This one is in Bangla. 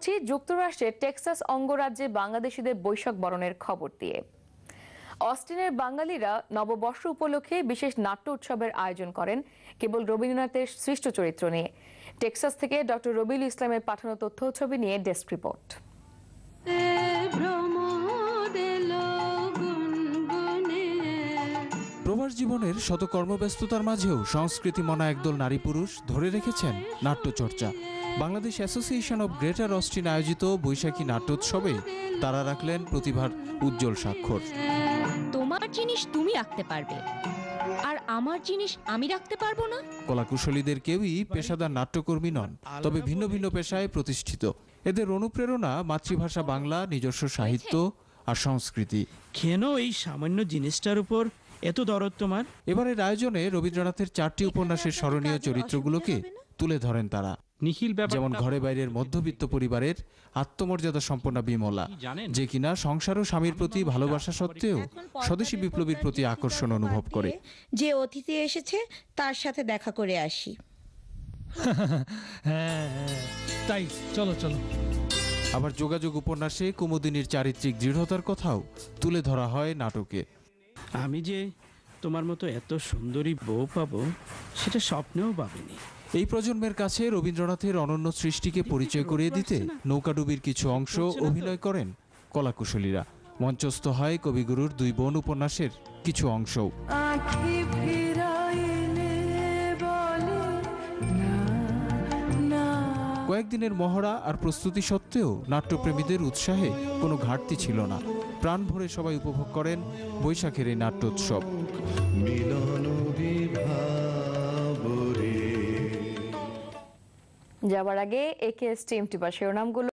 করছি যুক্তরাষ্ট্রের টেক্সাস অঙ্গরাজ্যে বাংলাদেশিদের বৈশাখ বরণের খবর দিয়ে। অস্টিনের বাঙালিরা নববর্ষ উপলক্ষে বিশেষ নাট্য উৎসবের আয়োজন করেন কেবল রবীন্দ্রনাথের সৃষ্ট চরিত্র নিয়ে। টেক্সাস থেকে ডক্টর রবিউল ইসলামের পাঠানো তথ্য ছবি নিয়ে ডেস্ক রিপোর্ট। প্রবাস জীবনের শত কর্মব্যস্ততার মাঝেও সংস্কৃতি মনা একদল নারী পুরুষ ধরে রেখেছেন নাট্যচর্চা। Bangladesh association of greater Austin আয়োজিত বৈশাখী নাট্যোৎসবে তারা রাখলেন প্রতিভার উজ্জ্বল স্বাক্ষর। তোমার জিনিস তুমি রাখতে পারবে, আর আমার জিনিস আমি রাখতে পারবো না। কলাকুশলীদের কেউই পেশাদার নাট্যকর্মী নন, তবে ভিন্ন ভিন্ন পেশায় প্রতিষ্ঠিত। এদের অনুপ্রেরণা মাতৃভাষা বাংলা, নিজস্ব সাহিত্য আর সংস্কৃতি। কেন এই সামান্য জিনিসটার উপর এত দরদ তোমার? এবারের আয়োজনে রবীন্দ্রনাথের 4টি উপন্যাসের স্মরণীয় চরিত্রগুলোকে তুলে ধরেন তারা। যেমন ঘরে বাইরের মধ্যবিত্ত পরিবারের আত্মমর্যাদা সম্পন্ন বিমলা, যে কিনা সংসার ও স্বামীর প্রতি ভালোবাসা সত্ত্বেও স্বদেশী বিপ্লবীর প্রতি আকর্ষণ অনুভব করে। যে অতিথি এসেছে তার সাথে দেখা করে আসি। তাই চলো চলো। আবার যোগাযোগ উপন্যাসে কুমুদিনীর চারিত্রিক দৃঢ়তার কথাও তুলে ধরা হয় নাটকে। আমি যে তোমার মতো এত সুন্দরী বউ পাবো সেটা স্বপ্নেও ভাবিনি। এই প্রজন্মের কাছে রবীন্দ্রনাথের অনন্য সৃষ্টিকে পরিচয় করিয়ে দিতে নৌকাডুবির কিছু অংশ অভিনয় করেন কলাকুশলীরা। মঞ্চস্থ হয় কবিগুরুর 2 বোন উপন্যাসের কিছু অংশও। কয়েকদিনের মহড়া আর প্রস্তুতি সত্ত্বেও নাট্যপ্রেমীদের উৎসাহে কোনো ঘাটতি ছিল না। প্রাণ ভরে সবাই উপভোগ করেন বৈশাখের এই নাট্যোৎসব। যাবার আগে একে স্টিম টিপা শিরোনামগুলো।